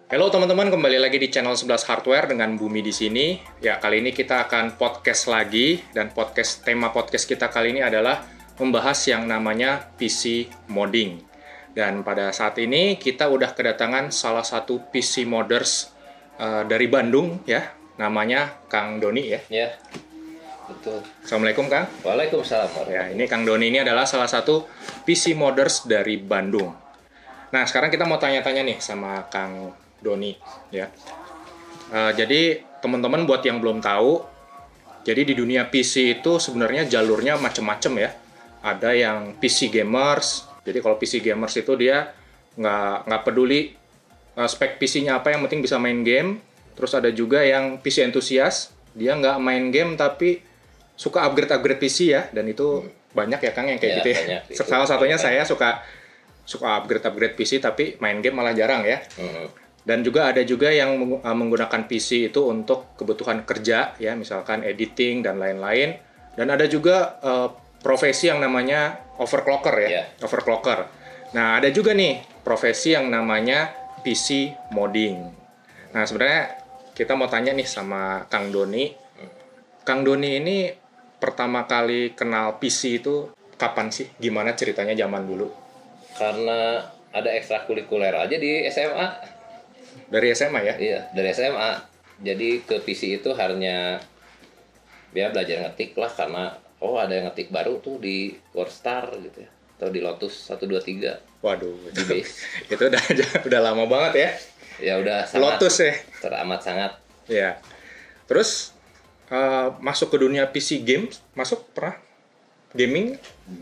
Halo teman-teman, kembali lagi di channel 11 Hardware dengan Bumi di sini. Ya, kali ini kita akan podcast lagi dan tema podcast kita kali ini adalah membahas yang namanya PC modding. Dan pada saat ini kita udah kedatangan salah satu PC modders dari Bandung ya, namanya Kang Doni ya. Ya, betul. Assalamualaikum Kang. Waalaikumsalam. Ya, ini Kang Doni ini adalah salah satu PC modders dari Bandung. Nah, sekarang kita mau tanya-tanya nih sama Kang Doni ya. Jadi teman-teman buat yang belum tahu, jadi di dunia PC itu sebenarnya jalurnya macam-macam ya. Ada yang PC gamers. Jadi kalau PC gamers itu dia nggak peduli spek PC-nya apa, yang penting bisa main game. Terus ada juga yang PC enthusiast, dia nggak main game tapi suka upgrade PC ya. Dan itu banyak ya Kang yang kayak gitu ya. Salah satunya saya suka upgrade PC tapi main game malah jarang ya. Dan juga ada juga yang menggunakan PC itu untuk kebutuhan kerja ya, misalkan editing dan lain-lain. Dan ada juga profesi yang namanya overclocker ya, overclocker. Nah, ada juga nih profesi yang namanya PC modding. Nah, sebenarnya kita mau tanya nih sama Kang Doni. Kang Doni ini pertama kali kenal PC itu kapan sih? Gimana ceritanya zaman dulu? Karena ada ekstrakurikuler aja di SMA. Dari SMA ya? Iya, dari SMA. Jadi ke PC itu hanya ya belajar ngetik lah, karena ada yang ngetik baru tuh di WordStar gitu ya, atau di Lotus 123. Waduh, di base. Itu udah lama banget ya? Ya udah sangat. Lotus ya? Teramat sangat. Ya. Terus masuk ke dunia PC games, pernah? Gaming?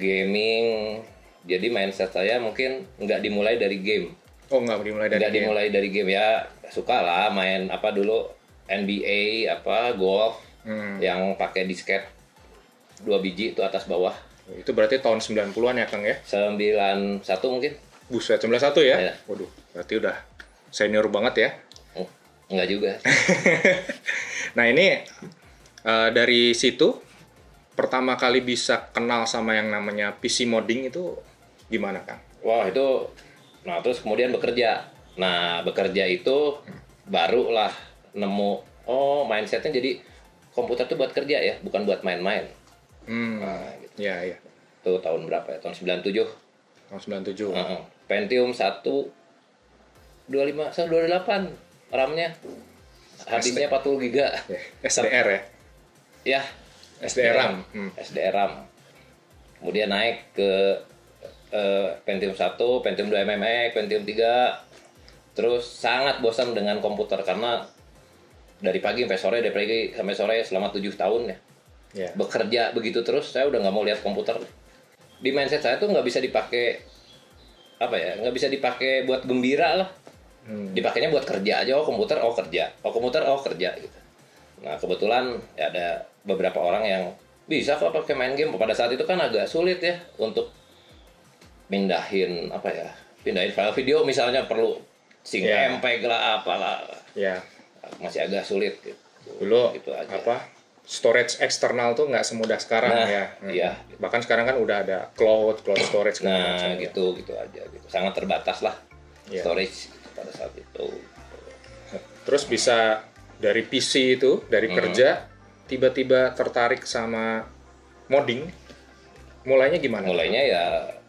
Jadi mindset saya mungkin nggak dimulai dari game. Oh, nggak dimulai dari game ya. Suka lah main apa dulu, NBA golf yang pakai disket 2 biji itu atas bawah. Itu berarti tahun 90-an ya Kang ya? 91 mungkin. Buset, 91 ya? Ya. Waduh, berarti udah senior banget ya? Enggak juga. Nah, ini dari situ pertama kali bisa kenal sama yang namanya PC modding itu gimana Kang? Wah, itu terus kemudian bekerja. Nah, bekerja itu barulah nemu mindsetnya jadi komputer tuh buat kerja ya, bukan buat main-main. Nah, gitu. Iya. Itu tahun berapa ya? Tahun 97. Tahun 97. Pentium 1 128 RAM-nya. Harddisknya 40 GB. SDR ya? Ya, SDR-RAM. SDR-RAM. Kemudian naik ke Pentium 1, Pentium 2 MMX, Pentium 3. Terus sangat bosan dengan komputer karena dari pagi sampai sore selama 7 tahun ya. Yeah. Bekerja begitu terus, saya udah nggak mau lihat komputer. Di mindset saya tuh nggak bisa dipakai nggak bisa dipakai buat gembira lah. Dipakainya buat kerja aja. Komputer kerja gitu. Nah, kebetulan ya ada beberapa orang yang bisa kok pakai main game. Pada saat itu kan agak sulit ya untuk pindahin file video, misalnya perlu sync MPEG lah apalah. Ya. Masih agak sulit gitu. Dulu gitu aja. Storage eksternal tuh nggak semudah sekarang ya. Iya. Bahkan sekarang kan udah ada cloud storage. Nah, gitu aja gitu. Sangat terbatas lah storage pada saat itu. Terus bisa dari PC itu, dari kerja tiba-tiba tertarik sama modding. Mulainya gimana? Mulainya ya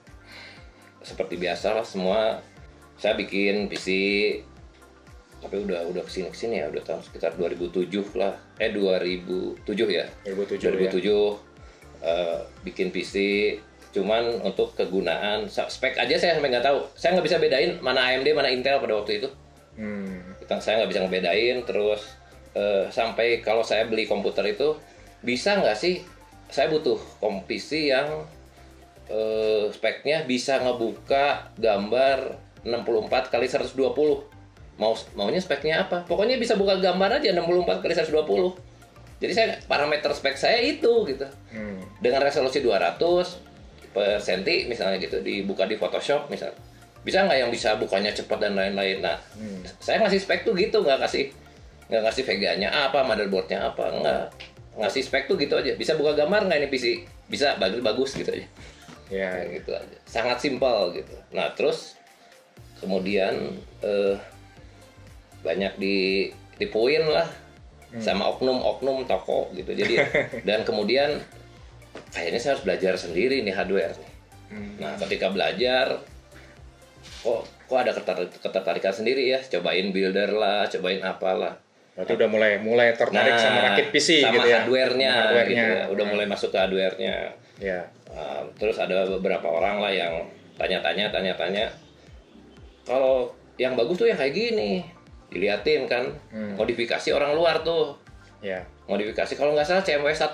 seperti biasa lah, semua saya bikin PC, tapi udah kesini ya, udah tahun sekitar 2007 lah, 2007 ya. 2007 bikin PC, cuman untuk kegunaan spek aja saya sampai nggak tahu, saya nggak bisa bedain mana AMD mana Intel pada waktu itu. Saya nggak bisa ngebedain. Terus sampai kalau saya beli komputer itu bisa nggak sih, saya butuh PC yang speknya bisa ngebuka gambar 64 kali 120. Maunya speknya apa? Pokoknya bisa buka gambar aja 64 kali 120. Jadi parameter spek saya itu gitu. Dengan resolusi 200 per senti misalnya gitu, dibuka di Photoshop misalnya. Bisa nggak yang bisa bukanya cepat dan lain-lain. Nah, saya ngasih spek tuh gitu, nggak ngasih Vega-nya apa, motherboard-nya apa, nggak. Ngasih spek tuh gitu aja. Bisa buka gambar nggak ini PC? Bisa, bagus gitu aja. Ya gitu aja, sangat simpel gitu. Nah terus kemudian banyak ditipuin lah sama oknum-oknum toko gitu. Jadi dan kemudian kayaknya saya harus belajar sendiri nih hardware nih. Nah, ketika belajar kok ada ketertarikan sendiri ya, cobain builder lah, cobain apalah. Berarti udah mulai tertarik sama rakit PC sama gitu ya. hardware-nya gitu ya. Udah mulai masuk ke hardware-nya. Ya. Terus ada beberapa orang lah yang tanya-tanya. Kalau yang bagus tuh yang kayak gini. Diliatin kan. Modifikasi orang luar tuh. Ya. Modifikasi kalau nggak salah CMW 1.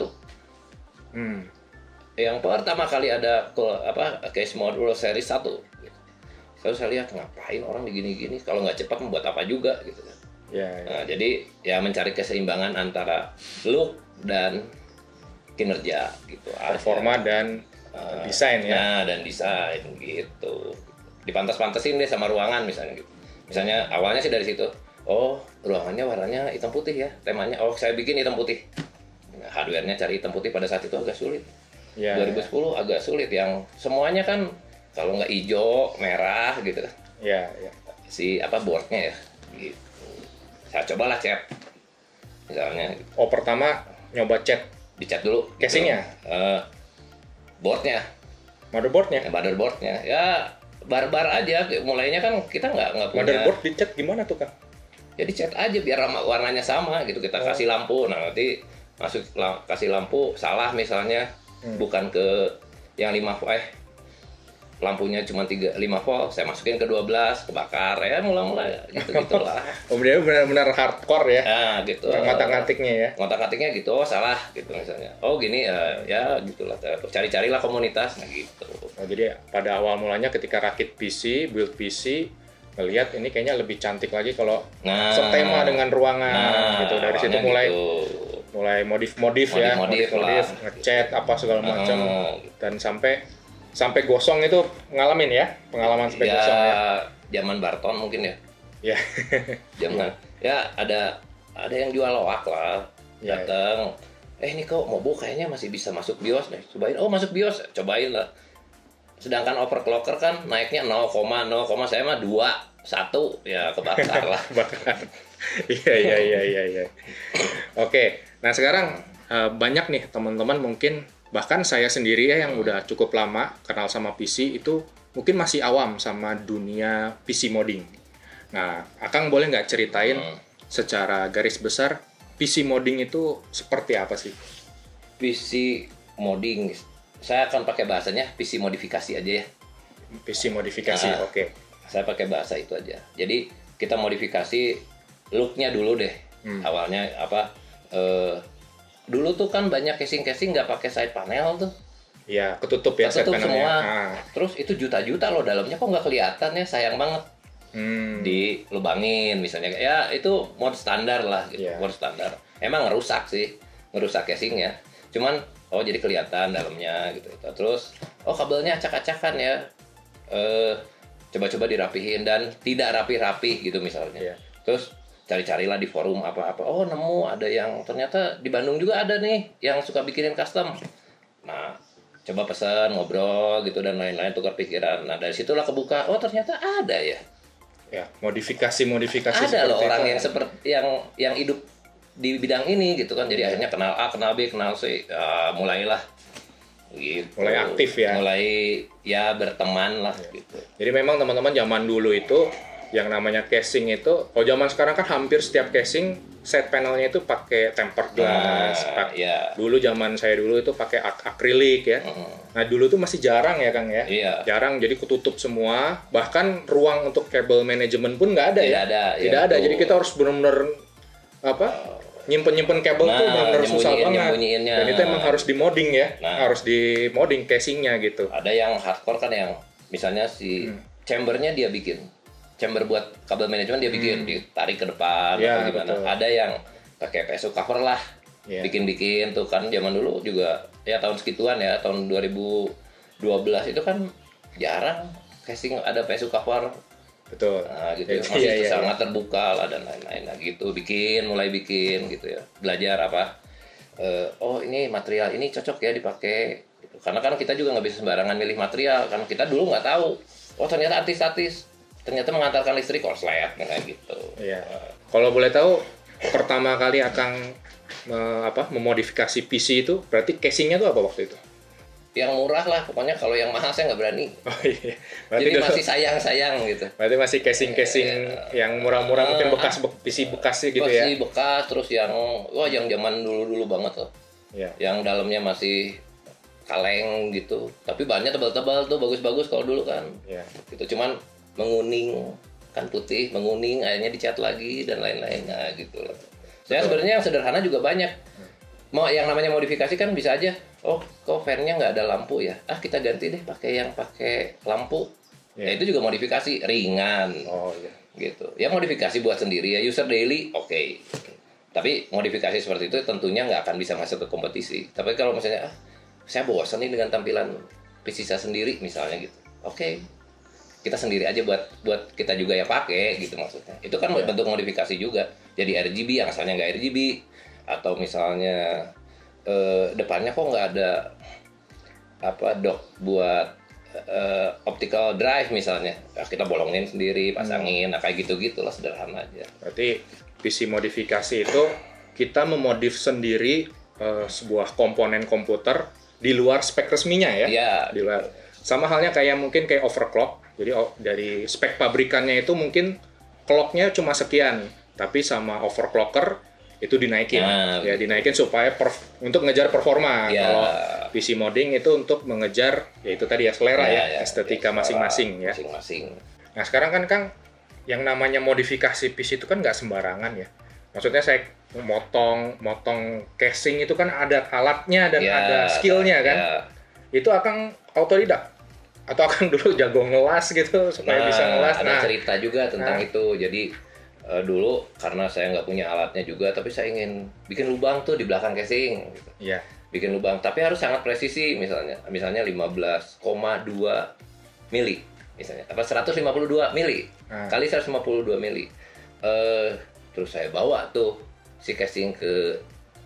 Yang pertama kali ada case module seri 1. Lalu saya lihat ngapain orang begini-gini, kalau nggak cepat membuat apa juga gitu kan. Ya. Nah, jadi ya mencari keseimbangan antara look dan kinerja gitu. Performa dan desain ya. Nah, dan desain gitu. Dipantas-pantasin deh sama ruangan misalnya gitu. Misalnya awalnya sih dari situ. Oh, ruangannya warnanya hitam putih ya. Temanya saya bikin hitam putih. Nah, hardware-nya cari hitam putih pada saat itu agak sulit. Ya, 2010 agak sulit, yang semuanya kan kalau nggak hijau, merah gitu. Ya. Si boardnya ya gitu. Saya cobalah cat misalnya gitu. Oh, pertama nyoba cat. Dicat dulu Casingnya? Boardnya, motherboardnya ya barbar aja. Mulainya kan kita nggak punya Motherboard dicat gimana tuh, Kang? ya, dicat aja biar warnanya sama gitu. Kita kasih lampu, nah nanti kasih lampu salah misalnya, bukan ke yang 5 volt, lampunya cuma 5 volt, saya masukin ke 12, kebakar ya, mulai gitu-gitulah. Oh, dia benar-benar hardcore ya. Nah, gitu. Ngotak-ngatiknya ya. Ngotak-ngatiknya gitu, salah gitu misalnya. Oh, gini ya gitulah. Cari-carilah komunitas nah gitu. Nah, jadi pada awal mulanya ketika rakit PC, build PC, ngelihat ini kayaknya lebih cantik lagi kalau setema dengan ruangan gitu. Dari situ mulai modif ya, modif ngecat apa segala macam, dan sampai gosong itu ngalamin ya, pengalaman sampai gosong ya. Zaman Barton mungkin ya. Ya. Zaman ya ada yang jual loak lah. Datang, ini kok Mobo kayaknya masih bisa masuk BIOS deh. Cobain. Oh, masuk BIOS, cobain lah. Sedangkan overclocker kan naiknya 0, saya mah 2, 1 ya kebakar lah. Iya. Oke, nah sekarang banyak nih teman-teman, mungkin bahkan saya sendiri ya yang udah cukup lama kenal sama PC itu mungkin masih awam sama dunia PC modding. Nah, Akang boleh nggak ceritain secara garis besar PC modding itu seperti apa sih? PC modding, saya akan pakai bahasanya PC modifikasi aja ya. PC modifikasi, oke. Saya pakai bahasa itu aja. Jadi kita modifikasi looknya dulu deh. Awalnya dulu tuh kan banyak casing nggak pakai side panel tuh. Iya, ketutup ya side panelnya. Semua. Terus itu juta-juta loh dalamnya, kok nggak kelihatan ya, sayang banget. Dilubangin misalnya, ya itu mod standar lah gitu. Mod standar. Emang ngerusak casingnya. Cuman jadi kelihatan dalamnya gitu. Terus kabelnya acak-acakan ya. Coba-coba dirapihin dan tidak rapi-rapi gitu misalnya. Terus cari-carilah di forum apa-apa. Oh, nemu ada yang ternyata di Bandung juga ada nih yang suka bikinin custom. Nah, coba pesan, ngobrol gitu dan lain-lain, tukar pikiran. Nah, dari situlah kebuka. Oh, ternyata ada ya. Ya, modifikasi ada loh orang yang seperti yang hidup di bidang ini gitu kan. Jadi akhirnya kenal A, kenal B, kenal C. Mulailah gitu. Mulai aktif ya. Mulai ya berteman lah gitu. Jadi memang teman-teman zaman dulu itu yang namanya casing itu, kalau zaman sekarang kan hampir setiap casing side panelnya itu pakai tempered glass. Dulu zaman saya dulu itu pakai akrilik ya. Nah, dulu tuh masih jarang ya, Kang ya. Jarang, jadi ketutup semua. Bahkan ruang untuk kabel manajemen pun nggak ada. Tidak ada. Jadi kita harus benar-benar nyimpen kabel tuh benar-benar susah banget. Dan itu emang harus di-modding ya. Harus di-modding casingnya gitu. Ada yang hardcore kan, yang misalnya si chambernya dia bikin. Chamber buat kabel manajemen dia bikin, ditarik ke depan atau gimana. Betul. Ada yang pakai PSU cover lah. Bikin-bikin tuh kan zaman dulu juga ya, tahun segituan ya, tahun 2012 itu kan jarang casing ada PSU cover. Betul. Nah, gitu. Masih sangat terbuka lah dan lain-lain. Nah, gitu mulai bikin gitu ya. Belajar ini material ini cocok ya dipakai. Gitu. Karena kan kita juga nggak bisa sembarangan milih material, karena kita dulu nggak tahu. Oh, ternyata anti-statis. Ternyata mengantarkan listrik korslet kayak gitu. Kalau boleh tahu, pertama kali Akang memodifikasi PC itu, berarti casingnya tuh apa waktu itu? Yang murah lah, pokoknya kalau yang mahal saya nggak berani. Oh iya. Berarti Jadi masih sayang gitu. Berarti masih casing yang murah-murah, mungkin PC bekas sih gitu ya? Masih bekas, terus yang zaman dulu-dulu banget loh. Iya. Yang dalamnya masih kaleng gitu. Tapi bahannya tebal-tebal tuh, bagus-bagus kalau dulu kan. Iya. Gitu, cuman menguning, kan putih, menguning, akhirnya dicat lagi, dan lain-lain. Nah gitu loh. Saya sebenarnya yang sederhana juga banyak. Mau yang namanya modifikasi kan bisa aja, oh kok fan-nya nggak ada lampu ya, kita ganti deh pakai lampu. Ya itu juga modifikasi ringan. Oh iya. Gitu ya, modifikasi buat sendiri ya, user daily oke. Tapi modifikasi seperti itu tentunya nggak akan bisa masuk ke kompetisi. Tapi kalau misalnya saya bosan nih dengan tampilan PC saya sendiri misalnya gitu, oke, kita sendiri aja buat kita juga ya pakai gitu, maksudnya itu kan bentuk modifikasi juga. Jadi RGB yang asalnya nggak RGB, atau misalnya depannya kok nggak ada dock buat optical drive misalnya, kita bolongin sendiri, pasangin, kayak gitu lah, sederhana aja. Berarti PC modifikasi itu kita memodif sendiri sebuah komponen komputer di luar spek resminya ya? Iya. Di luar. Sama halnya kayak mungkin kayak overclock. Jadi dari spek pabrikannya itu mungkin clocknya cuma sekian, tapi sama overclocker itu dinaikin, dinaikin supaya untuk ngejar performa. Kalau PC modding itu untuk mengejar, ya itu tadi ya, selera estetika masing-masing ya. Nah sekarang kan Kang, yang namanya modifikasi PC itu kan nggak sembarangan ya. Maksudnya saya motong casing itu kan ada alatnya dan ada skillnya kan. Itu Akang autodidak? Atau Akang dulu jago ngelas gitu supaya bisa ngelas? Ada cerita juga tentang itu. Jadi dulu karena saya nggak punya alatnya juga, tapi saya ingin bikin lubang tuh di belakang casing gitu. Iya. Bikin lubang, tapi harus sangat presisi, misalnya 15,2 mili misalnya, 152 mili kali 152 mili. Terus saya bawa tuh si casing ke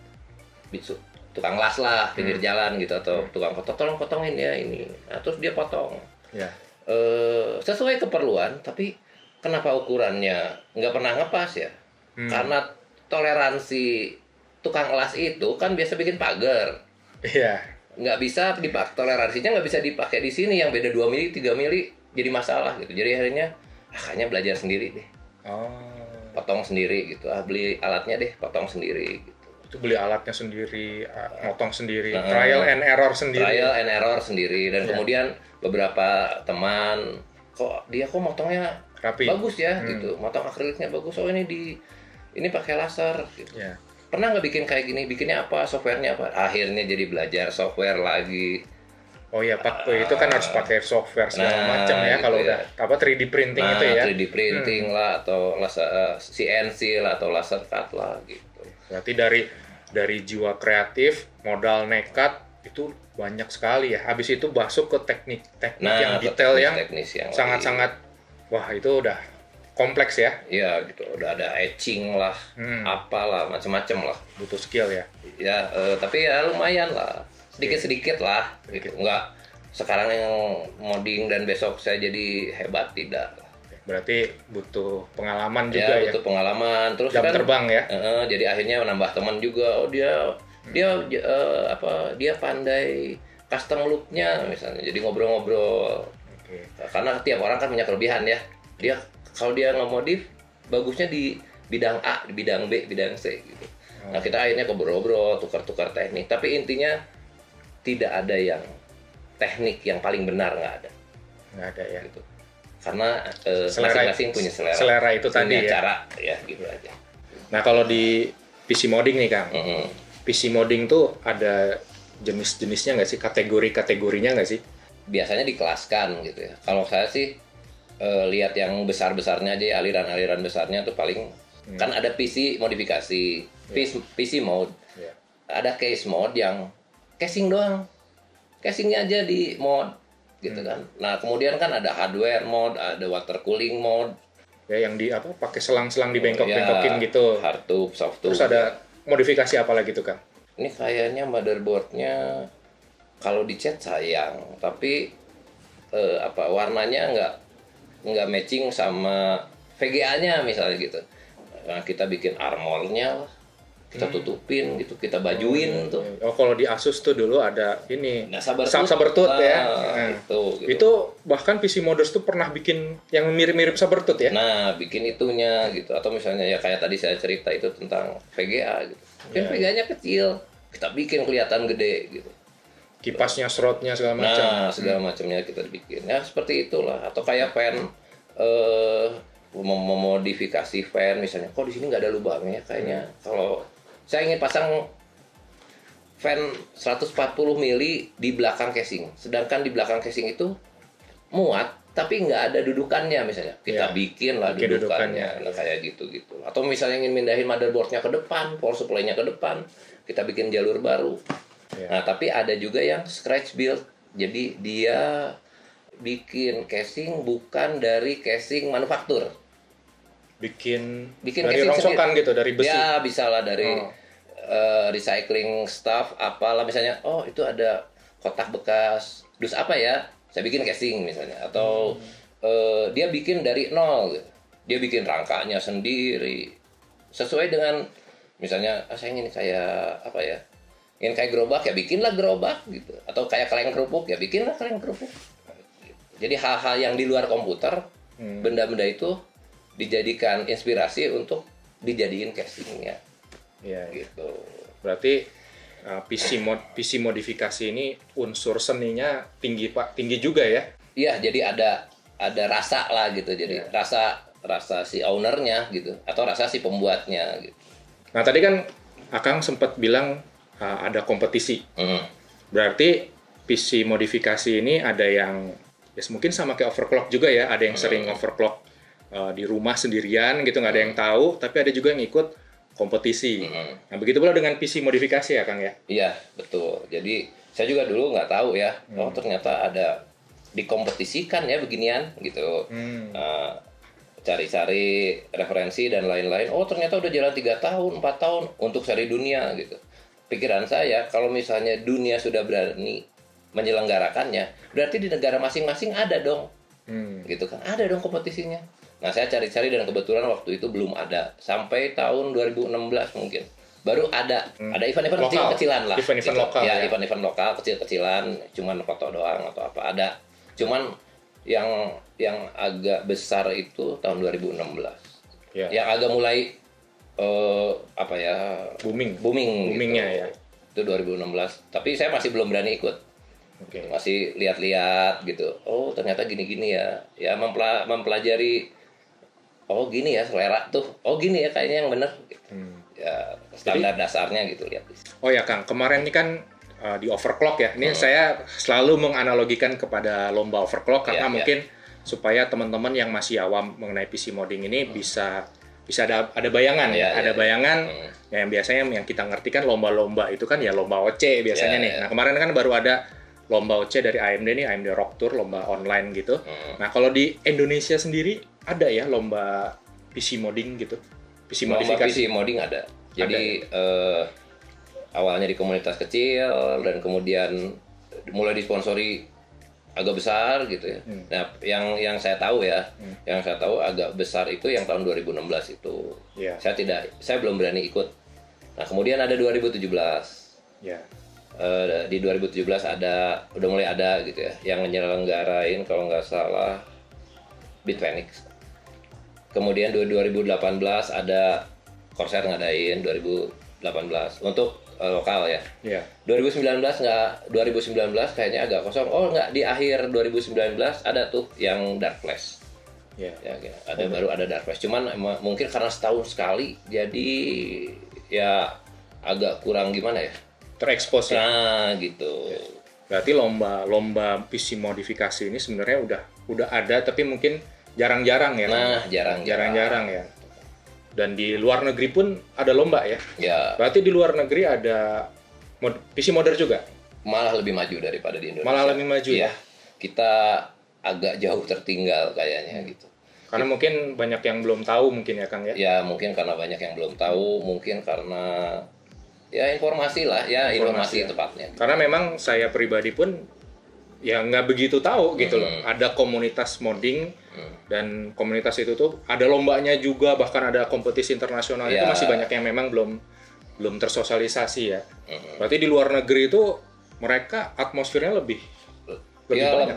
tukang las lah, pinggir jalan gitu, atau tukang potong, tolong potongin ya ini. Nah, terus dia potong. Iya. Sesuai keperluan, tapi kenapa ukurannya nggak pernah ngepas ya? Karena toleransi tukang las itu kan biasa bikin pagar. Iya. Nggak bisa dipakai, toleransinya nggak bisa dipakai di sini, yang beda 2 mili, 3 mili jadi masalah gitu. Jadi akhirnya kayaknya belajar sendiri deh. Potong sendiri gitu. Beli alatnya deh, potong sendiri gitu. Itu beli alatnya sendiri, motong sendiri, trial and error sendiri. Dan kemudian beberapa teman, kok motongnya rapi, bagus ya gitu, motong akriliknya bagus, ini pakai laser gitu. Pernah nggak bikin kayak gini, bikinnya apa, softwarenya apa? Akhirnya jadi belajar software lagi. Oh iya, Pak, itu kan harus pakai software segala macam ya, kalau gitu udah 3D printing itu ya. 3D printing lah, atau CNC lah, atau laser cut lah gitu. Berarti dari jiwa kreatif, modal nekat itu banyak sekali ya. Habis itu masuk ke teknik yang detail, yang sangat-sangat, wah itu udah kompleks ya. Iya gitu, udah ada etching lah, apalah, macam-macam lah. Butuh skill ya. Ya, tapi ya lumayan lah, sedikit-sedikit lah. Gitu. Enggak sekarang yang modding dan besok saya jadi hebat, tidak. Berarti butuh pengalaman juga ya. Butuh pengalaman, terus jam terbang ya. Jadi akhirnya menambah teman juga. Oh dia pandai custom loop-nya misalnya. Jadi ngobrol-ngobrol. Karena tiap orang kan punya kelebihan ya. Kalau dia ngemodif, bagusnya di bidang A, di bidang B, bidang C gitu. Nah kita akhirnya ngobrol-ngobrol, tukar-tukar teknik. Tapi intinya tidak ada yang teknik yang paling benar, nggak ada ya. Gitu. Karena masing-masing punya selera itu tadi ya, cara ya gitu aja. Nah kalau di PC modding nih Kang, PC modding tuh ada jenis-jenisnya nggak sih, kategorinya nggak sih? Biasanya dikelaskan gitu ya. Kalau saya sih lihat yang besar-besarnya aja, aliran-aliran besarnya tuh paling kan ada PC modifikasi, PC mode, ada case mode yang casing doang, casingnya aja di mode gitu kan. Nah kemudian kan ada hardware mode, ada water cooling mode ya, yang pakai selang-selang dibengkok-bengkokin gitu, hard tube, soft tube. Terus ada modifikasi apa lagi tuh Kang? Ini kayaknya motherboardnya kalau dicat sayang, tapi warnanya nggak matching sama VGA-nya misalnya gitu. Nah, kita bikin armornya lah, kita tutupin gitu, kita bajuin tuh. Oh, kalau di Asus tuh dulu ada ini Nah, Sabertooth. Sabertooth ya. Gitu. Itu bahkan PC Modders tuh pernah bikin yang mirip-mirip Sabertooth ya. Nah, bikin itunya gitu. Atau misalnya ya kayak tadi saya cerita itu tentang VGA gitu. Mungkin VGA-nya kecil, kita bikin kelihatan gede gitu. Kipasnya, slotnya segala macam. Nah, segala macamnya kita bikin. Ya seperti itulah. Atau kayak fan memodifikasi fan misalnya. Kok di sini nggak ada lubangnya? Kayaknya kalau saya ingin pasang fan 140 mili di belakang casing. Sedangkan di belakang casing itu muat, tapi nggak ada dudukannya misalnya. Kita bikin lah dudukannya. Nah, kayak gitu-gitu. Atau misalnya ingin mindahin motherboardnya ke depan, power supply-nya ke depan, kita bikin jalur baru. Nah, tapi ada juga yang scratch build. Jadi dia bikin casing bukan dari casing manufaktur. Bikin dari rongsokan gitu, dari besi. Ya, bisa lah dari recycling stuff apalah misalnya. Oh, itu ada kotak bekas dus apa ya? Saya bikin casing misalnya. Atau dia bikin dari nol gitu. Dia bikin rangkanya sendiri. Sesuai dengan misalnya saya ingin kayak apa ya? Ingin kayak gerobak ya bikinlah gerobak gitu. Atau kayak kaleng kerupuk ya bikinlah kaleng kerupuk. Jadi hal-hal yang di luar komputer, benda-benda itu dijadikan inspirasi untuk dijadiin casingnya. Ya, gitu. Berarti PC modifikasi ini unsur seninya tinggi juga ya? Iya, jadi ada rasa lah gitu. Jadi rasa si ownernya gitu, atau rasa si pembuatnya gitu. Nah tadi kan Akang sempat bilang ada kompetisi. Berarti PC modifikasi ini ada yang ya mungkin sama kayak overclock juga ya, ada yang sering overclock di rumah sendirian gitu, nggak ada yang tahu, tapi ada juga yang ikut kompetisi. Nah begitu pula dengan PC modifikasi ya Kang ya? Iya betul. Jadi saya juga dulu nggak tahu ya, oh ternyata ada dikompetisikan ya beginian gitu. Cari-cari referensi dan lain-lain. Oh ternyata udah jalan 3 tahun, 4 tahun untuk seri dunia gitu. Pikiran saya kalau misalnya dunia sudah berani menyelenggarakannya, berarti di negara masing-masing ada dong, gitu kan? Ada dong kompetisinya. Nah saya cari-cari dan kebetulan waktu itu belum ada sampai tahun 2016 mungkin baru ada event-event kecil-kecilan lah. Event-event gitu. lokal. Ya event-event lokal kecil-kecilan, cuman foto doang atau apa ada. Cuman yang agak besar itu tahun 2016. Ya. Yang agak mulai boomingnya gitu. Ya. Itu 2016. Tapi saya masih belum berani ikut. Masih lihat-lihat gitu. Oh, ternyata gini-gini ya. Ya mempelajari oh gini ya selera tuh. Oh gini ya kayaknya yang bener gitu. Ya standar dasarnya gitu lihat. Oh ya Kang, kemarin ini kan di overclock ya. Ini saya selalu menganalogikan kepada lomba overclock karena mungkin supaya teman-teman yang masih awam mengenai PC modding ini bisa ada bayangan bayangan yang biasanya yang kita ngerti kan lomba-lomba itu kan ya lomba OC biasanya nih. Nah kemarin kan baru ada lomba OC dari AMD nih, AMD Rock Tour, lomba online gitu. Nah kalau di Indonesia sendiri ada ya lomba PC modding gitu, PC modifikasi. Lomba PC modding ada. Jadi awalnya di komunitas kecil dan kemudian mulai disponsori agak besar gitu ya. Nah, yang saya tahu ya, yang saya tahu agak besar itu yang tahun 2016 itu. Saya belum berani ikut. Nah, kemudian ada 2017. Di 2017 udah mulai ada gitu ya, yang nyelenggarain kalau nggak salah Bitfinex. Kemudian 2018 ada Corsair ngadain 2018 untuk lokal ya. 2019 kayaknya agak kosong. Oh nggak, di akhir 2019 ada tuh yang Dark Flash. Baru ada Dark Flash. Cuman mungkin karena setahun sekali jadi ya agak kurang gimana ya? Terekspos ya. Nah, gitu. Berarti lomba PC modifikasi ini sebenarnya udah ada tapi mungkin jarang-jarang ya. Nah, jarang-jarang ya. Dan di luar negeri pun ada lomba ya. Berarti di luar negeri ada PC modder juga. Malah lebih maju daripada di Indonesia. Malah lebih maju ya. Kita agak jauh tertinggal kayaknya gitu. Karena mungkin banyak yang belum tahu mungkin ya Kang ya. Ya, mungkin karena banyak yang belum tahu, mungkin karena ya informasi lah, informasi tepatnya. Karena memang saya pribadi pun ya nggak begitu tahu gitu loh. Ada komunitas modding dan komunitas itu tuh ada lombanya juga, bahkan ada kompetisi internasional itu masih banyak yang memang belum tersosialisasi ya. Berarti di luar negeri itu mereka atmosfernya lebih banyak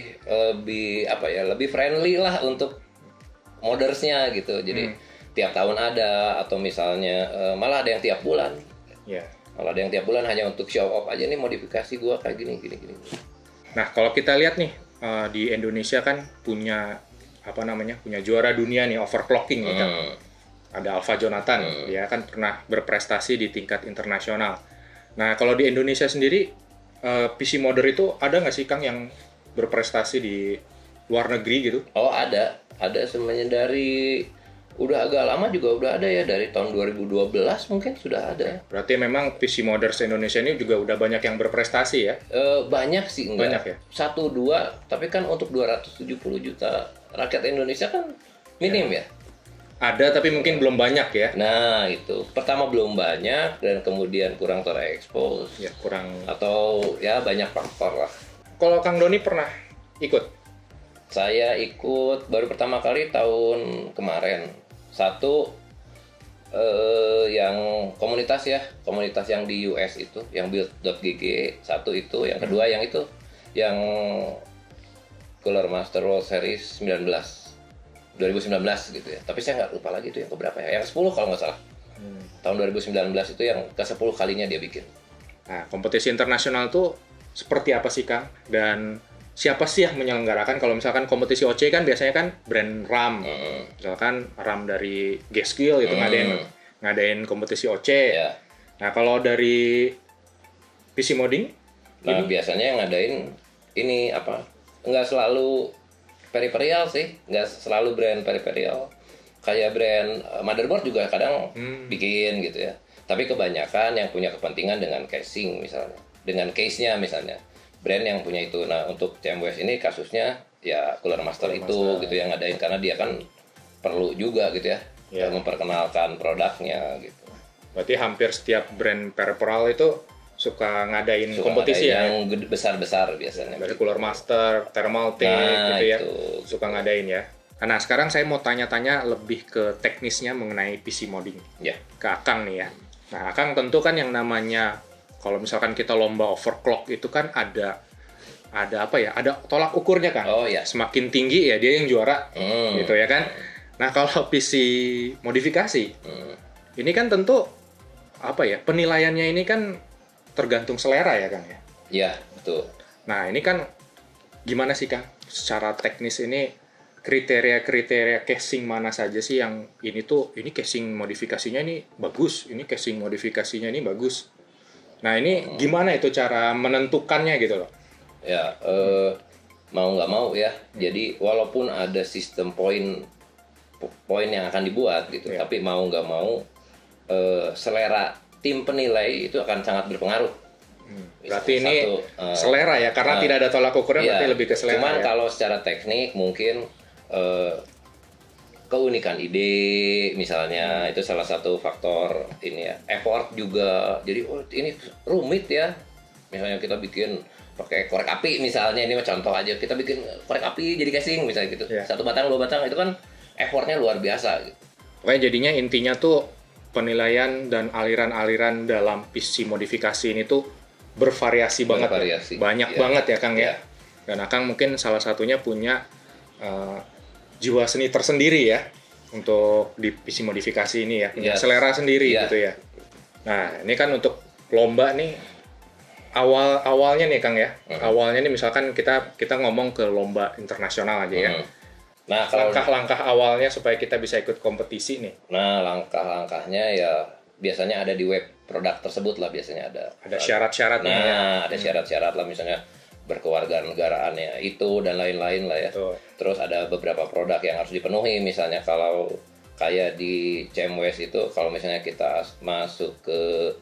lebih friendly lah untuk moddersnya gitu. Jadi tiap tahun ada, atau misalnya malah ada yang tiap bulan. Malah ada yang tiap bulan hanya untuk show off aja, nih modifikasi gua kayak gini. Nah, kalau kita lihat nih di Indonesia kan punya punya juara dunia nih overclocking nih kan. Ada Alfa Jonathan, dia kan pernah berprestasi di tingkat internasional. Nah, kalau di Indonesia sendiri PC modder itu ada nggak sih Kang yang berprestasi di luar negeri gitu? Oh, ada sebenarnya dari udah agak lama juga udah ada ya, dari tahun 2012 mungkin sudah ada. Berarti memang PC modders Indonesia ini juga udah banyak yang berprestasi ya? Banyak sih, enggak. Banyak ya? 1-2, tapi kan untuk 270 juta rakyat Indonesia kan minim ya. Ada tapi mungkin belum banyak ya? Nah itu, pertama belum banyak dan kemudian kurang terekspos. Ya kurang. Atau ya banyak faktor lah. Kalau Kang Doni pernah ikut? Saya ikut baru pertama kali tahun kemarin. Satu yang komunitas yang di US itu, yang build.gg. Satu itu, yang kedua yang itu, yang Cooler Master World Series 2019 gitu ya. Tapi saya nggak lupa lagi itu yang keberapa ya. Yang 10 kalau nggak salah. Tahun 2019 itu yang ke-10 kalinya dia bikin. Nah, kompetisi internasional tuh seperti apa sih Kang? Dan siapa sih yang menyelenggarakan? Kalau misalkan kompetisi OC kan biasanya kan brand RAM. Misalkan RAM dari G-Skill gitu ngadain kompetisi OC. Ya. Nah, kalau dari PC modding? Nah, biasanya yang ngadain ini nggak selalu peripheral sih, nggak selalu brand peripheral. Kayak brand motherboard juga kadang bikin gitu ya. Tapi kebanyakan yang punya kepentingan dengan casing misalnya, dengan case-nya misalnya, brand yang punya itu. Nah untuk CMWS ini kasusnya ya Cooler Master itu gitu yang ngadain, karena dia kan perlu juga gitu ya, memperkenalkan produknya gitu. Berarti hampir setiap brand peripheral itu suka ngadain kompetisi ya? Yang besar-besar biasanya. Dari Cooler Master, Thermaltake gitu ya, suka ngadain ya. Nah sekarang saya mau tanya-tanya lebih ke teknisnya mengenai PC modding. Ya. Ke Akang nih ya. Nah Akang tentu kan yang namanya, kalau misalkan kita lomba overclock itu kan ada ada tolak ukurnya kan. Oh ya. Semakin tinggi ya dia yang juara gitu ya kan. Nah kalau PC modifikasi ini kan tentu penilaiannya ini kan tergantung selera ya Kang ya. Iya betul. Nah ini kan gimana sih Kang secara teknis ini kriteria-kriteria casing mana saja sih yang ini casing modifikasinya ini bagus, ini casing modifikasinya ini bagus. Nah ini gimana itu cara menentukannya gitu loh? Ya mau nggak mau ya. Jadi walaupun ada sistem poin yang akan dibuat gitu, tapi mau nggak mau selera tim penilai itu akan sangat berpengaruh. Berarti ini selera ya, karena tidak ada tolak ukurnya, berarti lebih ke selera. Cuman kalau secara teknik mungkin keunikan ide misalnya itu salah satu faktor ini ya. Effort juga. Jadi ini rumit ya. Misalnya kita bikin pakai korek api misalnya, ini contoh aja, kita bikin korek api jadi casing misalnya gitu. Satu batang, 2 batang itu kan effortnya luar biasa gitu. Pokoknya jadinya intinya tuh penilaian dan aliran-aliran dalam PC modifikasi ini tuh bervariasi banget. Banyak banget ya Kang ya. Dan Akang mungkin salah satunya punya jiwa seni tersendiri ya untuk di PC modifikasi ini ya, punya selera sendiri gitu ya. Nah ini kan untuk lomba nih awalnya nih Kang ya, awalnya nih misalkan kita ngomong ke lomba internasional aja ya. Nah langkah-langkah awalnya supaya kita bisa ikut kompetisi nih. Nah langkah-langkahnya ya biasanya ada di web produk tersebut lah, biasanya ada syarat-syaratnya. Nah ada syarat-syarat lah, misalnya berkewarganegaraannya itu dan lain-lain lah ya. Terus ada beberapa produk yang harus dipenuhi, misalnya kalau kayak di CMWS itu kalau misalnya kita masuk ke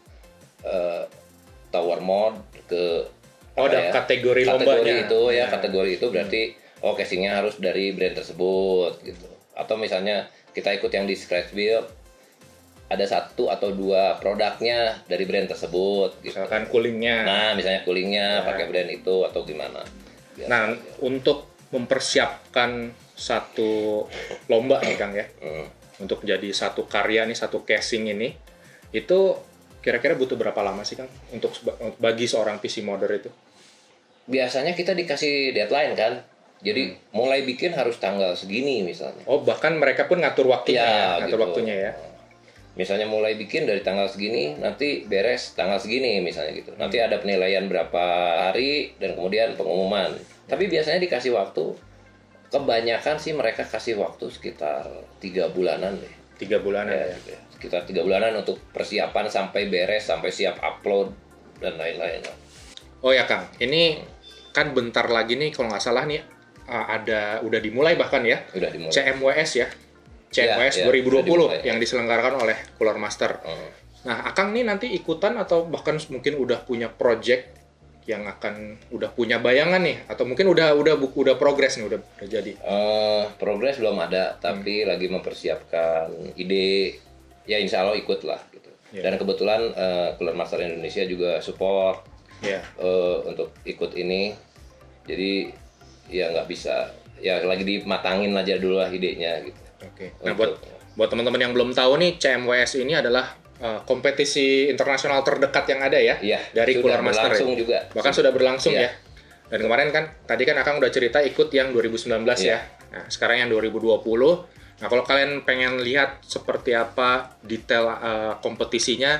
tower mode ke kategori lombanya itu ya, kategori itu berarti casingnya harus dari brand tersebut gitu. Atau misalnya kita ikut yang di scratch build, ada 1 atau 2 produknya dari brand tersebut gitu. Misalkan coolingnya. Nah misalnya coolingnya pakai brand itu atau gimana. biasa Nah, aja. untuk mempersiapkan satu lomba nih Kang ya, untuk jadi satu karya nih, satu casing ini, itu kira-kira butuh berapa lama sih Kang untuk bagi seorang PC modder itu? Biasanya kita dikasih deadline kan, jadi mulai bikin harus tanggal segini misalnya. Oh, bahkan mereka pun ngatur waktunya Iya, ya, ngatur gitu. waktunya ya. Misalnya mulai bikin dari tanggal segini, nanti beres tanggal segini misalnya gitu. Nanti ada penilaian berapa hari dan kemudian pengumuman. Tapi biasanya dikasih waktu, kebanyakan sih mereka kasih waktu sekitar 3 bulanan deh. 3 bulanan ya. Gitu ya. Sekitar 3 bulanan untuk persiapan sampai beres, sampai siap upload dan lain-lain. Oh ya Kang, ini kan bentar lagi nih kalau nggak salah nih udah dimulai bahkan ya. Udah dimulai. CMWS ya. CMWS Ya, 2020 sudah dimulai. yang diselenggarakan oleh Cooler Master. Nah, Akang nih nanti ikutan atau bahkan mungkin udah punya project yang udah punya bayangan nih atau mungkin udah progres nih, udah jadi. Progres belum ada, tapi lagi mempersiapkan ide. Ya insya Allah ikut lah gitu. Ya. Dan kebetulan Cooler Master Indonesia juga support Ya. untuk ikut ini. Jadi ya nggak bisa, ya lagi dimatangin aja dulu lah idenya gitu. Oke. Nah, buat teman-teman yang belum tahu nih, CMWS ini adalah kompetisi internasional terdekat yang ada ya, Iya, dari sudah Cooler Master berlangsung ya. juga. Bahkan sudah berlangsung Iya. ya. Dan kemarin kan tadi kan Akang udah cerita ikut yang 2019 Iya. ya. Nah, sekarang yang 2020. Nah, kalau kalian pengen lihat seperti apa detail kompetisinya,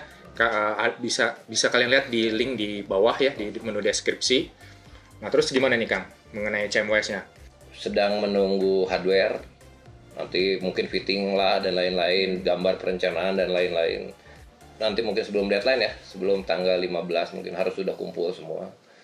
bisa kalian lihat di link di bawah ya, di menu deskripsi. Nah, terus gimana nih Kang mengenai CMWS-nya? Sedang menunggu hardware, nanti mungkin fitting lah dan lain-lain, gambar perencanaan dan lain-lain. Nanti mungkin sebelum deadline ya, sebelum tanggal 15 mungkin harus sudah kumpul semua.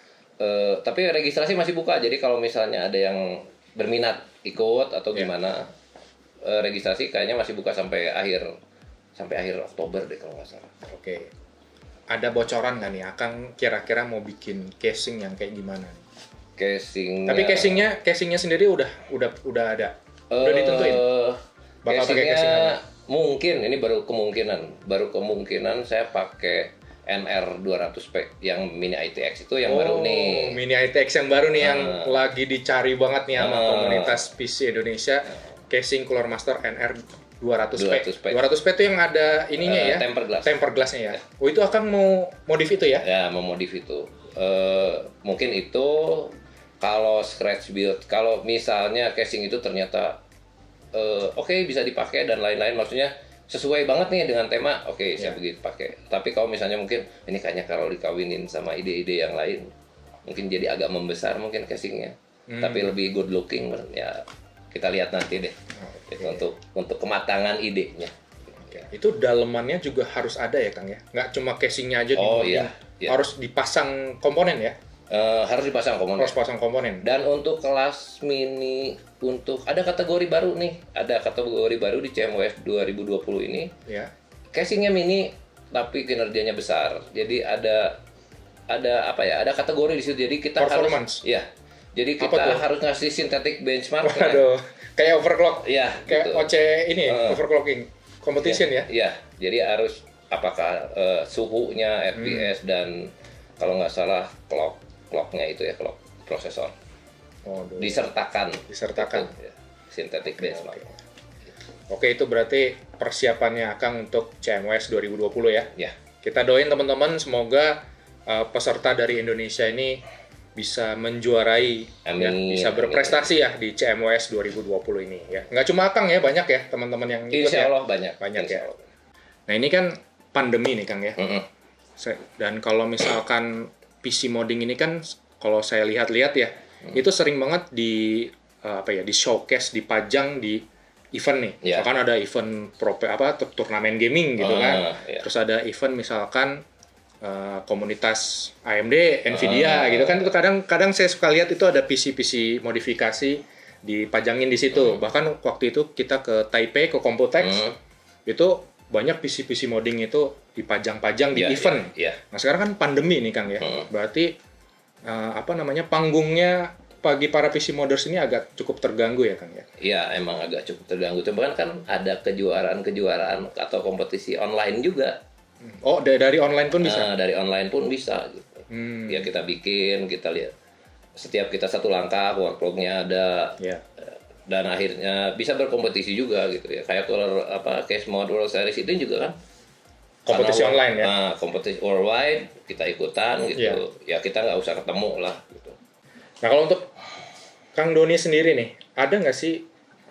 Tapi registrasi masih buka, jadi kalau misalnya ada yang berminat ikut atau gimana, registrasi kayaknya masih buka sampai akhir Oktober deh kalau nggak salah. Oke. Ada bocoran nggak nih Akang kira-kira mau bikin casing yang kayak gimana? Casingnya. Tapi casingnya sendiri udah ada. Udah ditentuin. Bakal pakai casing apa? Mungkin ini baru kemungkinan saya pakai NR 200P yang mini ITX itu yang baru nih. Mini ITX yang baru nih yang lagi dicari banget nih sama komunitas PC Indonesia. Casing Cooler Master NR 200P. 200P itu yang ada ininya ya. Tempered glass-nya ya. Oh, itu Akang mau modif itu ya? Ya, mau modif itu. Mungkin itu kalau scratch build, kalau misalnya casing itu ternyata oke, bisa dipakai dan lain-lain, maksudnya sesuai banget nih dengan tema, oke, saya begitu pakai. Tapi kalau misalnya mungkin ini kayaknya kalau dikawinin sama ide-ide yang lain, mungkin jadi agak membesar mungkin casingnya, tapi lebih good looking, ya kita lihat nanti deh. Untuk kematangan idenya. Itu dalemannya juga harus ada ya Kang ya? Nggak cuma casingnya aja iya. Harus dipasang komponen ya? Harus dipasang komponen. Harus pasang komponen. Dan untuk kelas mini, ada kategori baru nih. Ada kategori baru di CMWS 2020 ini. Ya. Casingnya mini tapi kinerjanya besar. Jadi ada apa ya? Ada kategori di situ. Jadi kita performance. Harus Jadi kita harus ngasih synthetic benchmark. Waduh, kayak overclock. Iya, kayak gitu. OC ini, overclocking competition ya? Iya, jadi harus apakah suhunya, FPS dan kalau nggak salah clocknya itu ya, clock prosesor. Disertakan. Gitu, ya. Synthetic benchmark. Oke, itu berarti persiapannya Akang untuk CMWS 2020 ya? Ya. Kita doain teman-teman semoga peserta dari Indonesia ini bisa menjuarai, ya, bisa berprestasi ya di CMWS 2020 ini ya. Nggak cuma Akang ya, banyak ya teman-teman yang ikut. Insya Allah banyak ya. Nah, ini kan pandemi nih Kang ya. Dan kalau misalkan PC modding ini kan kalau saya lihat-lihat ya, itu sering banget di showcase, dipajang di event nih. Misalkan ada event turnamen gaming gitu kan. Terus ada event misalkan komunitas AMD, Nvidia gitu kan, itu kadang saya suka lihat itu ada PC modifikasi dipajangin di situ. Bahkan waktu itu kita ke Taipei, ke Computex, itu banyak PC modding itu dipajang-pajang di event. Nah, sekarang kan pandemi nih Kang ya. Berarti panggungnya bagi para PC modders ini agak cukup terganggu ya Kang ya? Iya, emang agak cukup terganggu. Bahkan kan ada kejuaraan atau kompetisi online juga. Oh, dari online pun bisa? Dari online pun bisa gitu. Ya kita bikin, kita lihat setiap kita satu langkah workflow-nya ada. Ya. Dan akhirnya bisa berkompetisi juga gitu ya, kayak kalau Case Mode World Series itu juga kan Kompetisi online ya. Nah, kompetisi worldwide kita ikutan gitu. Ya kita nggak usah ketemu lah gitu. Nah kalau untuk Kang Doni sendiri nih, ada nggak sih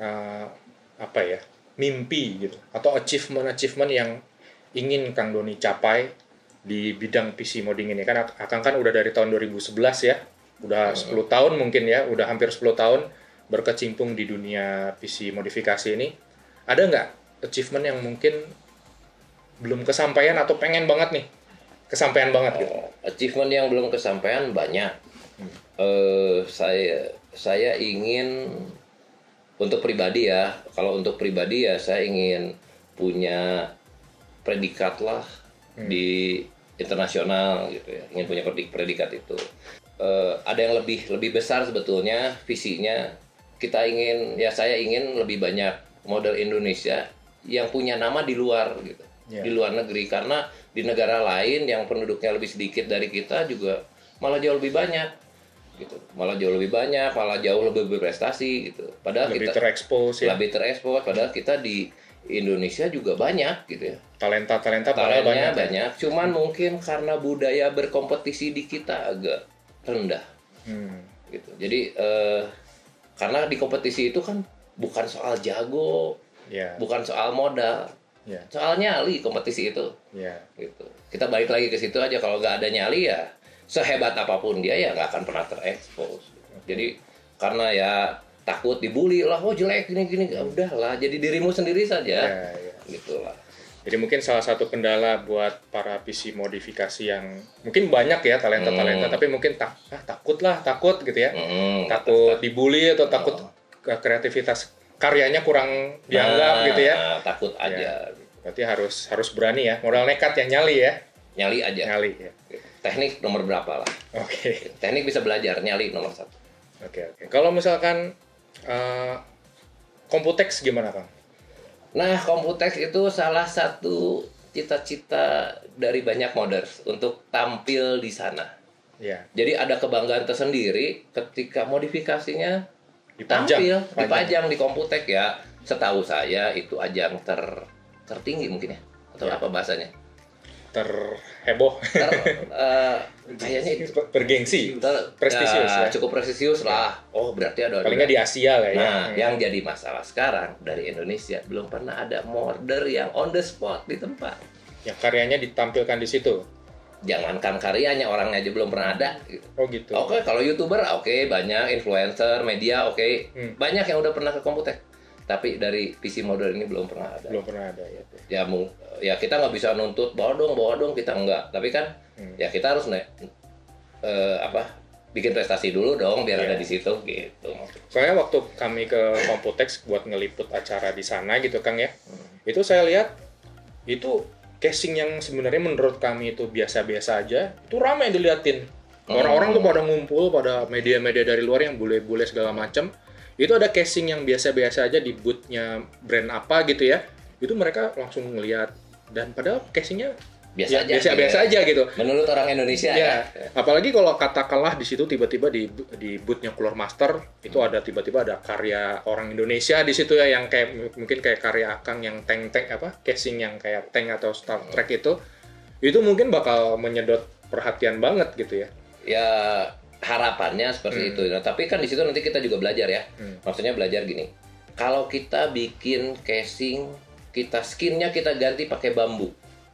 mimpi gitu atau achievement yang ingin Kang Doni capai di bidang PC modding ini? Kan Akang kan udah dari tahun 2011 ya, udah 10 tahun mungkin ya, udah hampir 10 tahun berkecimpung di dunia PC modifikasi ini. Ada nggak achievement yang mungkin belum kesampaian atau pengen banget nih kesampaian banget gitu? Achievement yang belum kesampaian banyak. Saya ingin untuk pribadi ya, kalau untuk pribadi ya saya ingin punya predikat lah di internasional gitu ya, ingin punya predikat itu. Ada yang lebih besar sebetulnya visinya. Saya ingin lebih banyak model Indonesia yang punya nama di luar gitu, di luar negeri, karena di negara lain yang penduduknya lebih sedikit dari kita juga malah jauh lebih banyak gitu, malah jauh lebih berprestasi gitu. Padahal lebih kita terekspos ya. lebih terekspos, padahal kita di Indonesia juga banyak gitu ya. Talenta banyak. Cuman mungkin karena budaya berkompetisi di kita agak rendah. Gitu. Jadi karena di kompetisi itu kan bukan soal jago, bukan soal modal, soal nyali kompetisi itu. Gitu. Kita balik lagi ke situ aja, kalau nggak ada nyali ya sehebat apapun dia ya nggak akan pernah terekspos. Jadi karena ya takut dibully lah, oh jelek gini, udahlah jadi dirimu sendiri saja, gitulah. Jadi mungkin salah satu kendala buat para PC modifikasi yang mungkin banyak ya talenta, tapi mungkin takut gitu ya, takut dibully atau takut kreativitas karyanya kurang dianggap gitu ya. Takut aja. Berarti harus berani ya, modal nekat ya, nyali aja. Ya. Teknik nomor berapa lah? Oke. Teknik bisa belajar, nyali nomor 1. Oke. Kalau misalkan Computex gimana Kang? Nah, Computex itu salah satu cita-cita dari banyak modders untuk tampil di sana. Jadi ada kebanggaan tersendiri ketika modifikasinya dipajang di Computex ya. Setahu saya itu ajang tertinggi mungkin ya, atau apa bahasanya? Terheboh. Kayaknya itu bergengsi, prestisius ya. Cukup prestisius lah. Oh, berarti ada. Paling nggak di Asia lah ya. Nah, yang jadi masalah sekarang dari Indonesia belum pernah ada modder yang on the spot di tempat. Yang karyanya ditampilkan di situ. Jangankan karyanya, orangnya aja belum pernah ada. Gitu. Oh gitu. Oke, kalau YouTuber banyak, influencer, media banyak yang udah pernah ke Computex. Tapi dari PC model ini belum pernah ada. Ya. Ya kita nggak bisa nuntut bawa dong kita enggak. Tapi kan ya kita harus bikin prestasi dulu dong biar ada di situ gitu. Soalnya waktu kami ke Computex buat ngeliput acara di sana gitu Kang ya. Itu saya lihat itu casing yang sebenarnya menurut kami itu biasa-biasa aja, itu ramai diliatin. Orang-orang tuh pada ngumpul, pada media-media dari luar yang bule-bule segala macam. Itu ada casing yang biasa-biasa aja di booth-nya brand apa gitu ya. Itu mereka langsung ngelihat, dan padahal casingnya biasa aja gitu. Menurut orang Indonesia ya. Apalagi kalau katakanlah di situ tiba-tiba di booth-nya Cooler Master itu tiba-tiba ada karya orang Indonesia di situ ya, yang kayak mungkin kayak karya Akang yang tank casing yang kayak tank atau Star Trek itu mungkin bakal menyedot perhatian banget gitu ya. Ya harapannya seperti itu. Nah, tapi kan di situ nanti kita juga belajar ya. Maksudnya belajar gini. Kalau kita bikin casing, skinnya kita ganti pakai bambu.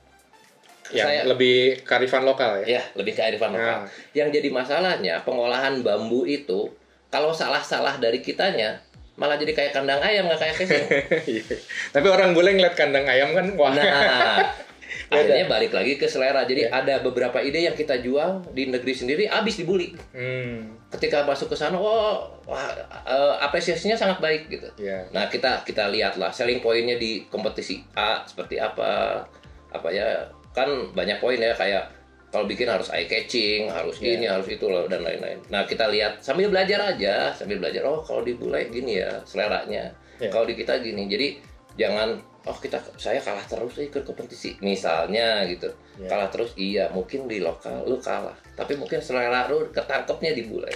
Lebih kearifan lokal ya? Ya, lebih kearifan lokal. Yang jadi masalahnya, pengolahan bambu itu, kalau salah-salah dari kitanya, malah jadi kayak kandang ayam, nggak kayak casing. Tapi orang bule ngeliat kandang ayam kan, wah. Nah, akhirnya balik lagi ke selera. Jadi ada beberapa ide yang kita jual di negeri sendiri, habis dibully. Ketika masuk ke sana, apresiasinya sangat baik gitu. Nah, kita lihatlah selling pointnya di kompetisi A seperti apa ya. Kan banyak poin ya, kayak kalau bikin harus eye catching, harus ini, harus itu loh, dan lain-lain. Nah, kita lihat sambil belajar aja, oh kalau di bule gini ya seleranya, kalau di kita gini. Jadi jangan saya kalah terus ikut kompetisi misalnya gitu. Kalah terus, mungkin di lokal lu kalah, tapi mungkin selera lu ketangkepnya di bule.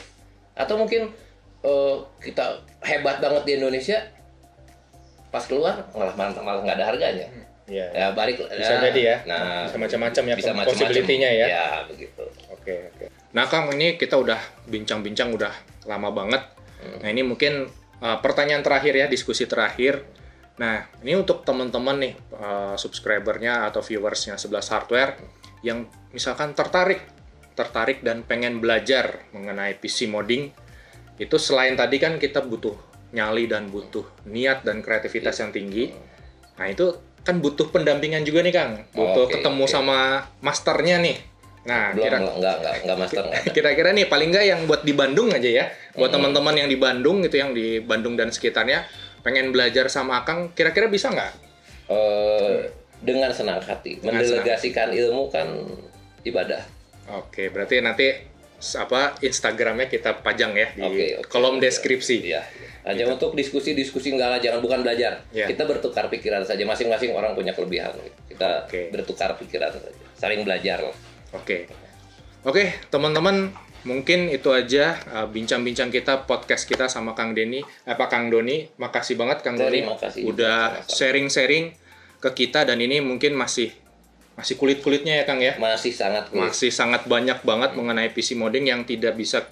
Atau mungkin kita hebat banget di Indonesia, pas keluar malah nggak ada harganya. Iya. Ya balik Bisa jadi ya. Nah, Bisa macam-macam ya bisa macam-macam. possibility-nya ya. Ya, begitu. Oke. Nah, Kang, ini kita udah bincang-bincang udah lama banget. Nah, ini mungkin pertanyaan terakhir ya, diskusi terakhir. Nah, ini untuk teman-teman nih, subscribernya atau viewersnya 11 Hardware yang misalkan tertarik dan pengen belajar mengenai PC modding, itu selain tadi kan kita butuh nyali dan butuh niat dan kreativitas yang tinggi. Nah, itu kan butuh pendampingan juga nih, Kang. Butuh ketemu sama masternya nih. Nah, enggak master. Kira-kira nih paling nggak yang buat di Bandung aja ya. Buat teman-teman yang di Bandung gitu, yang di Bandung dan sekitarnya pengen belajar sama Akang, kira-kira bisa nggak? Dengan senang hati. Mendelegasikan ilmu kan ibadah. Oke, berarti nanti Instagramnya kita pajang ya di kolom deskripsi. Iya. Hanya untuk diskusi-diskusi jangan bukan belajar. Kita bertukar pikiran saja. Masing-masing orang punya kelebihan. Kita bertukar pikiran saja. Saling belajar. Oke, teman-teman, mungkin itu aja bincang-bincang kita, podcast kita sama Kang Doni. Makasih banget Kang Doni udah sharing-sharing ke kita, dan ini mungkin masih kulit-kulitnya ya Kang ya. Masih sangat kulit. Masih sangat banyak banget mengenai PC modding yang tidak bisa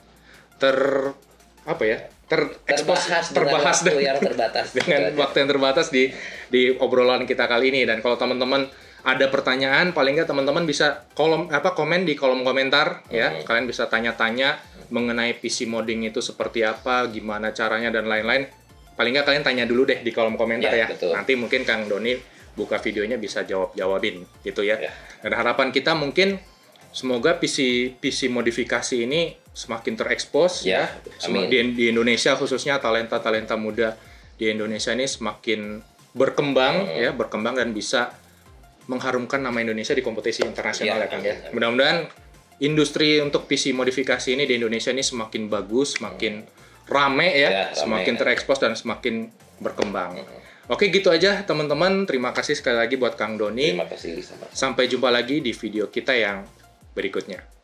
terbahas dengan waktu yang terbatas dengan waktu yang terbatas di obrolan kita kali ini. Dan kalau teman-teman ada pertanyaan, paling nggak teman-teman bisa komen di kolom komentar ya. Kalian bisa tanya-tanya mengenai PC modding itu seperti apa, gimana caranya dan lain-lain. Paling nggak kalian tanya dulu deh di kolom komentar ya. Betul. Nanti mungkin Kang Doni buka videonya bisa jawabin gitu ya. Dan harapan kita mungkin semoga PC modifikasi ini semakin terekspos ya. Di Indonesia khususnya talenta muda di Indonesia ini semakin berkembang dan bisa mengharumkan nama Indonesia di kompetisi internasional ya Kang ya. Mudah-mudahan industri untuk PC modifikasi ini di Indonesia ini semakin bagus, semakin rame ya, semakin terekspos dan semakin berkembang. Oke, gitu aja teman-teman. Terima kasih sekali lagi buat Kang Doni. Terima kasih. Sampai jumpa lagi di video kita yang berikutnya.